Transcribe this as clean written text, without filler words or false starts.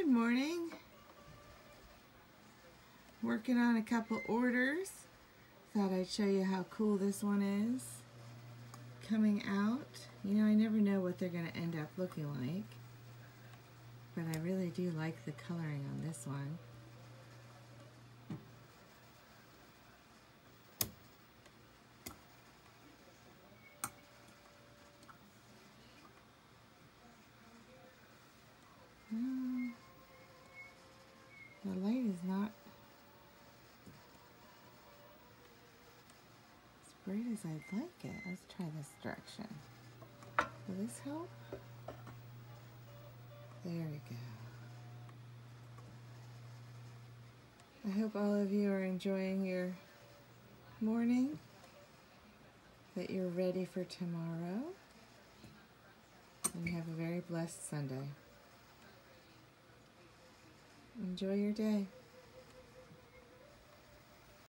Good morning. Working on a couple orders. Thought I'd show you how cool this one is coming out. You know, I never know what they're going to end up looking like, but I really do like the coloring on this one. The light is not as bright as I'd like it. Let's try this direction. Will this help? There we go. I hope all of you are enjoying your morning, that you're ready for tomorrow, and have a very blessed Sunday. Enjoy your day.